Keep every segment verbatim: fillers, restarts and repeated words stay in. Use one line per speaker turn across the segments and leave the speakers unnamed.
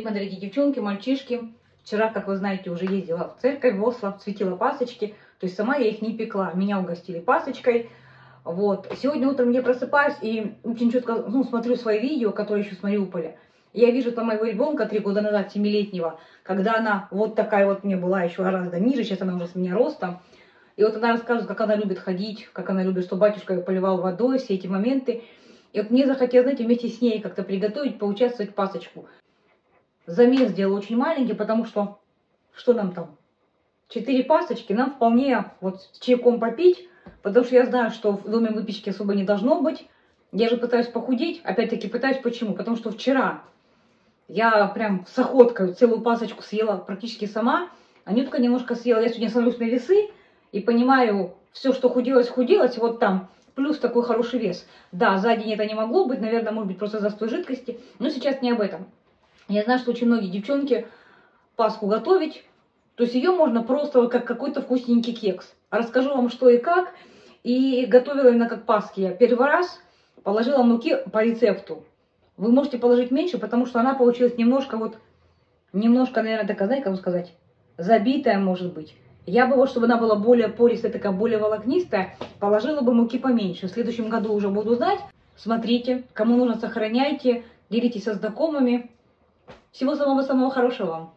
Мои дорогие девчонки, мальчишки. Вчера, как вы знаете, уже ездила в церковь, в Осло, светила пасочки. То есть сама я их не пекла. Меня угостили пасочкой. Вот. Сегодня утром я просыпаюсь и очень четко, ну, смотрю свои видео, которые еще с Мариуполя. Я вижу там моего ребенка три года назад, семилетнего, когда она вот такая вот мне была еще гораздо ниже, сейчас она уже с меня ростом. И вот она рассказывает, как она любит ходить, как она любит, что батюшка ее поливал водой, все эти моменты. И вот мне захотелось, знаете, вместе с ней как-то приготовить, поучаствовать в пасочку. Замес сделала очень маленький, потому что, что нам там? Четыре пасочки нам вполне вот с чайком попить, потому что я знаю, что в доме выпечки особо не должно быть. Я же пытаюсь похудеть, опять-таки пытаюсь почему? Потому что вчера я прям с охоткой целую пасочку съела практически сама, Анютка немножко съела. Я сегодня становлюсь на весы и понимаю, все, что худелось, худелось, вот там плюс такой хороший вес. Да, за день это не могло быть, наверное, может быть просто застой жидкости, но сейчас не об этом. Я знаю, что очень многие девчонки Пасху готовить, то есть ее можно просто как какой-то вкусненький кекс. Расскажу вам, что и как. И готовила именно как Пасхи я первый раз, положила муки по рецепту. Вы можете положить меньше, потому что она получилась немножко вот, немножко, наверное, такая, знаете, как сказать, забитая, может быть. Я бы вот, чтобы она была более пористая, такая более волокнистая, положила бы муки поменьше. В следующем году уже буду знать. Смотрите, кому нужно, сохраняйте, делитесь со знакомыми. Всего самого-самого хорошего вам.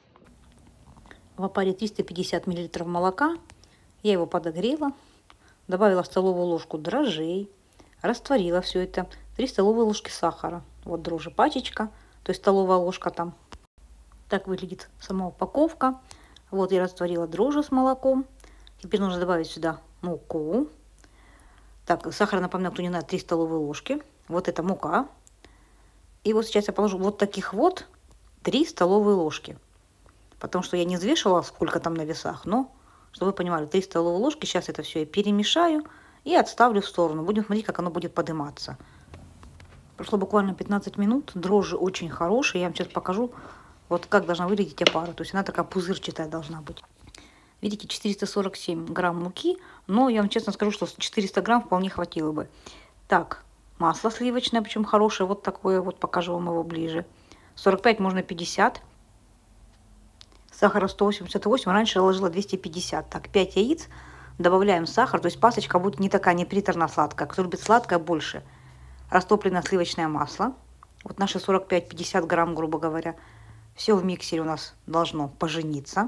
В опаре триста пятьдесят миллилитров молока. Я его подогрела. Добавила в столовую ложку дрожжей. Растворила все это. три столовые ложки сахара. Вот дрожжи пачечка. То есть столовая ложка там. Так выглядит сама упаковка. Вот я растворила дрожжи с молоком. Теперь нужно добавить сюда муку. Так, сахар, напоминаю, кто не знает, три столовые ложки. Вот это мука. И вот сейчас я положу вот таких вот три столовые ложки. Потому что я не взвешивала, сколько там на весах. Но, чтобы вы понимали, три столовые ложки. Сейчас это все я перемешаю и отставлю в сторону. Будем смотреть, как оно будет подниматься. Прошло буквально пятнадцать минут. Дрожжи очень хорошие. Я вам сейчас покажу, вот как должна выглядеть опара. То есть она такая пузырчатая должна быть. Видите, четыреста сорок семь грамм муки. Но я вам честно скажу, что четыреста грамм вполне хватило бы. Так, масло сливочное, причем хорошее. Вот такое вот, покажу вам его ближе. сорок пять, можно пятьдесят. Сахара сто восемьдесят восемь, раньше я ложила двести пятьдесят. Так, пять яиц, добавляем сахар, то есть пасочка будет не такая, не приторно-сладкая. Кто любит сладкое, больше. Растопленное сливочное масло. Вот наши сорок пять пятьдесят грамм, грубо говоря. Все в миксере у нас должно пожениться.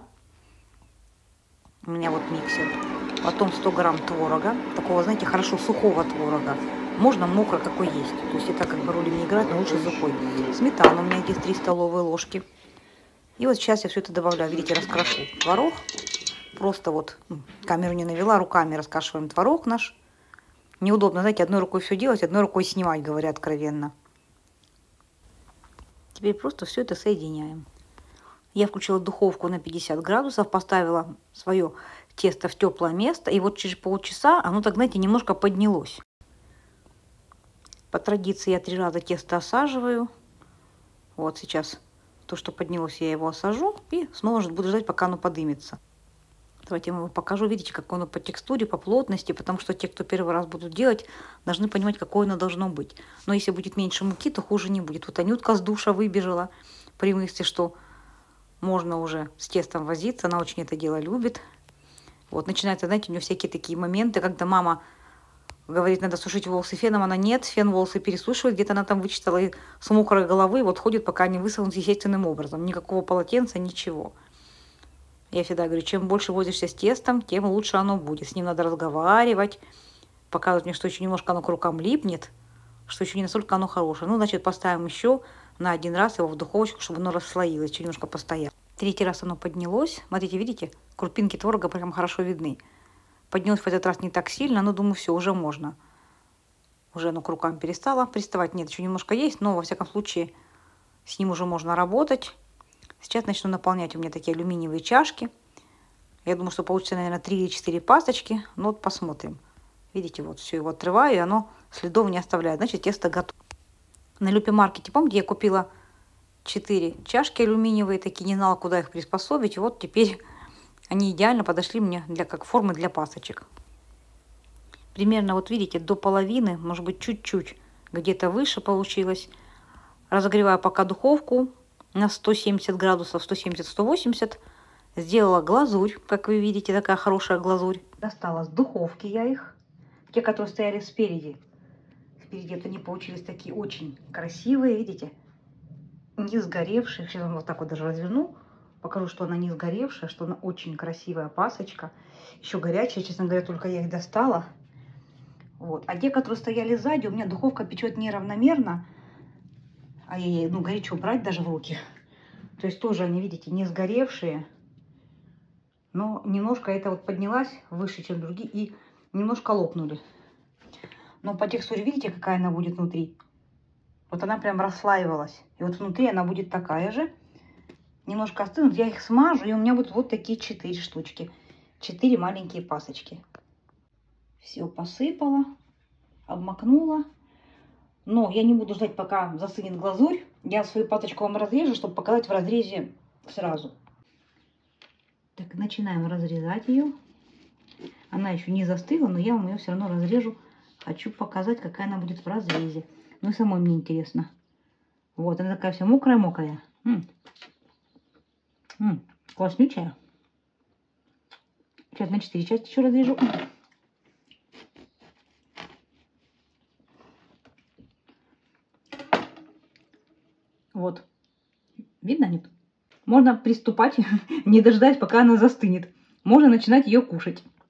У меня вот миксер. Потом сто грамм творога. Такого, знаете, хорошо сухого творога. Можно мокро, какой есть. То есть это как бы роли не играет, но лучше сухой. Сметана у меня здесь три столовые ложки. И вот сейчас я все это добавляю. Видите, раскрошу творог. Просто вот камеру не навела, руками раскашиваем творог наш. Неудобно, знаете, одной рукой все делать, одной рукой снимать, говоря откровенно. Теперь просто все это соединяем. Я включила духовку на пятьдесят градусов, поставила свое тесто в теплое место. И вот через полчаса оно, так знаете, немножко поднялось. По традиции я три раза тесто осаживаю. Вот сейчас то, что поднялось, я его осажу. И снова же буду ждать, пока оно подымется. Давайте я вам покажу. Видите, какое оно по текстуре, по плотности. Потому что те, кто первый раз будут делать, должны понимать, какое оно должно быть. Но если будет меньше муки, то хуже не будет. Вот Анютка с душа выбежала при мысли, что можно уже с тестом возиться. Она очень это дело любит. Вот начинается, знаете, у нее всякие такие моменты, когда мама говорит, надо сушить волосы феном, она нет, фен волосы пересушивает, где-то она там вычитала и с мокрой головы, вот ходит, пока они высохнут естественным образом. Никакого полотенца, ничего. Я всегда говорю, чем больше возишься с тестом, тем лучше оно будет. С ним надо разговаривать, показывать мне, что еще немножко оно к рукам липнет, что еще не настолько оно хорошее. Ну, значит, поставим еще на один раз его в духовочку, чтобы оно расслоилось, еще немножко постояло. Третий раз оно поднялось. Смотрите, видите, крупинки творога прям хорошо видны. Поднялось в этот раз не так сильно, но думаю, все, уже можно. Уже оно к рукам перестало приставать. Нет, еще немножко есть, но во всяком случае с ним уже можно работать. Сейчас начну наполнять. У меня такие алюминиевые чашки. Я думаю, что получится, наверное, три или четыре пасочки. Ну вот посмотрим. Видите, вот все его отрываю, и оно следов не оставляет. Значит, тесто готово. На Люпе Маркете, помните, я купила четыре чашки алюминиевые, такие, не знала, куда их приспособить. И вот теперь они идеально подошли мне для, как формы для пасочек. Примерно, вот видите, до половины, может быть, чуть-чуть, где-то выше получилось. Разогреваю пока духовку на сто семьдесят градусов, сто семьдесят — сто восемьдесят. Сделала глазурь, как вы видите, такая хорошая глазурь. Достала с духовки я их. Те, которые стояли спереди. Впереди вот они получились такие очень красивые, видите? Не сгоревшие. Сейчас вот так вот даже разверну. Покажу, что она не сгоревшая, что она очень красивая пасочка. Еще горячая, честно говоря, только я их достала. Вот. А те, которые стояли сзади, у меня духовка печет неравномерно. А ей, ну, горячо брать даже в руки. То есть тоже они, видите, не сгоревшие. Но немножко это вот поднялась выше, чем другие. И немножко лопнули. Но по текстуре, видите, какая она будет внутри? Вот она прям расслаивалась. И вот внутри она будет такая же. Немножко остынут. Я их смажу, и у меня будут вот такие четыре штучки. Четыре маленькие пасочки. Все посыпала, обмакнула. Но я не буду ждать, пока засынет глазурь. Я свою пасочку вам разрежу, чтобы показать в разрезе сразу. Так, начинаем разрезать ее. Она еще не застыла, но я вам ее все равно разрежу. Хочу показать, какая она будет в разрезе. Ну и самой мне интересно. Вот, она такая вся мокрая-мокрая. Класснючая. Сейчас на четыре части еще разрежу. Вот. Видно, нет? Можно приступать, не дождать, пока она застынет. Можно начинать ее кушать.